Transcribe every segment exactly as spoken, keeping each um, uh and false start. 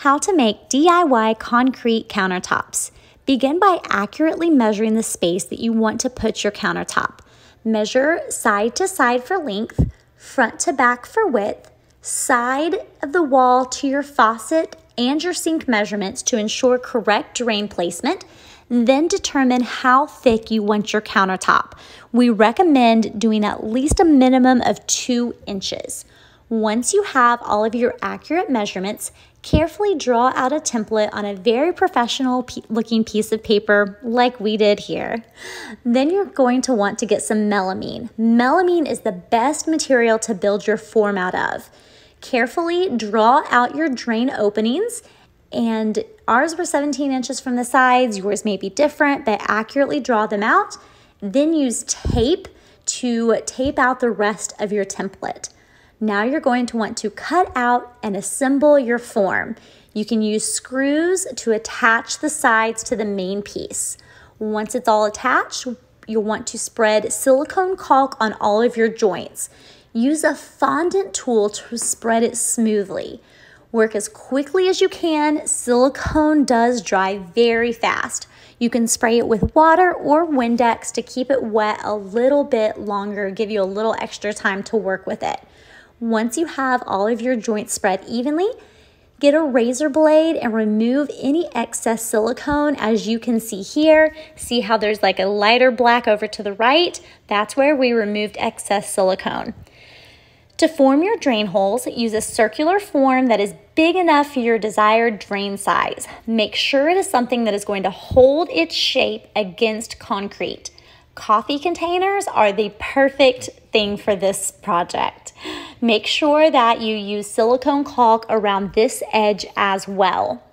How to make D I Y concrete countertops. Begin by accurately measuring the space that you want to put your countertop. Measure side to side for length, front to back for width, side of the wall to your faucet and your sink measurements to ensure correct drain placement. Then determine how thick you want your countertop. We recommend doing at least a minimum of two inches. Once you have all of your accurate measurements, carefully draw out a template on a very professional looking piece of paper like we did here. Then you're going to want to get some melamine. Melamine is the best material to build your form out of. Carefully draw out your drain openings, and ours were seventeen inches from the sides, yours may be different, but accurately draw them out. Then use tape to tape out the rest of your template. Now you're going to want to cut out and assemble your form. You can use screws to attach the sides to the main piece. Once it's all attached, you'll want to spread silicone caulk on all of your joints. Use a fondant tool to spread it smoothly. Work as quickly as you can. Silicone does dry very fast. You can spray it with water or Windex to keep it wet a little bit longer, give you a little extra time to work with it. Once you have all of your joints spread evenly, get a razor blade and remove any excess silicone. As you can see here, see how there's like a lighter black over to the right? That's where we removed excess silicone. To form your drain holes, use a circular form that is big enough for your desired drain size. Make sure it is something that is going to hold its shape against concrete. Coffee containers are the perfect thing for this project. Make sure that you use silicone caulk around this edge as well.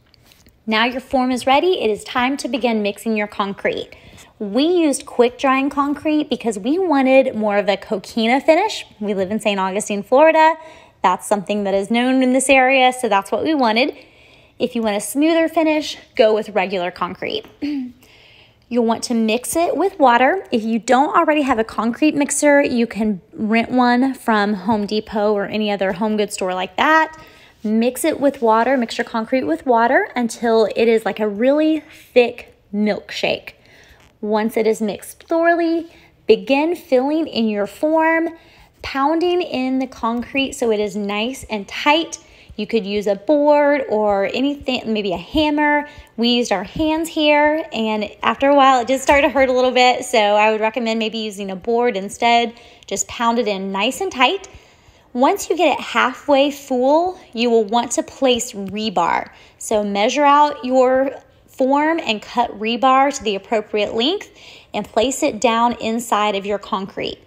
Now your form is ready, it is time to begin mixing your concrete. We used quick drying concrete because we wanted more of a coquina finish. We live in Saint Augustine, Florida. That's something that is known in this area, so that's what we wanted. If you want a smoother finish, go with regular concrete. You'll want to mix it with water. If you don't already have a concrete mixer, you can rent one from Home Depot or any other home goods store like that. Mix it with water, mix your concrete with water until it is like a really thick milkshake. Once it is mixed thoroughly, begin filling in your form, pounding in the concrete so it is nice and tight. You could use a board or anything, maybe a hammer. We used our hands here, and after a while it did start to hurt a little bit, so I would recommend maybe using a board instead. Just pound it in nice and tight. Once you get it halfway full, you will want to place rebar. So measure out your form and cut rebar to the appropriate length and place it down inside of your concrete.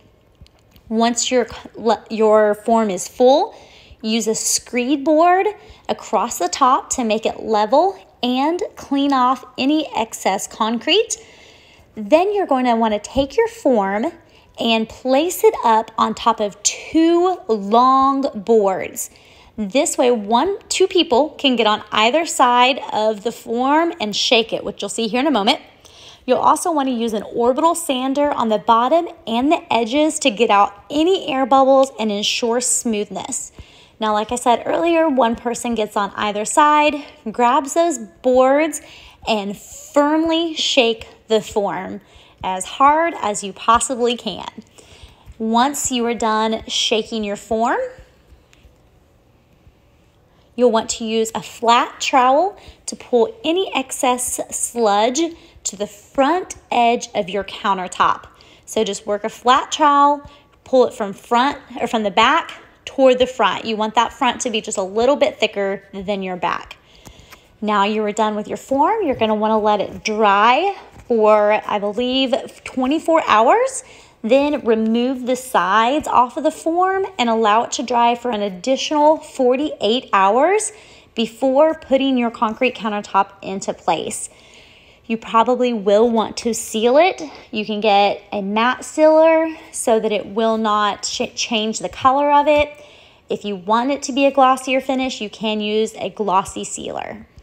Once your, your form is full, use a screed board across the top to make it level and clean off any excess concrete. Then you're going to want to take your form and place it up on top of two long boards. This way, one, two people can get on either side of the form and shake it, which you'll see here in a moment. You'll also want to use an orbital sander on the bottom and the edges to get out any air bubbles and ensure smoothness. Now, like I said earlier, one person gets on either side, grabs those boards, and firmly shake the form as hard as you possibly can. Once you are done shaking your form, you'll want to use a flat trowel to pull any excess sludge to the front edge of your countertop. So just work a flat trowel, pull it from front or from the back toward the front. You want that front to be just a little bit thicker than your back. Now you are done with your form. You're going to want to let it dry for, I believe, twenty-four hours. Then remove the sides off of the form and allow it to dry for an additional forty-eight hours before putting your concrete countertop into place. You probably will want to seal it. You can get a matte sealer so that it will not ch change the color of it. If you want it to be a glossier finish, you can use a glossy sealer.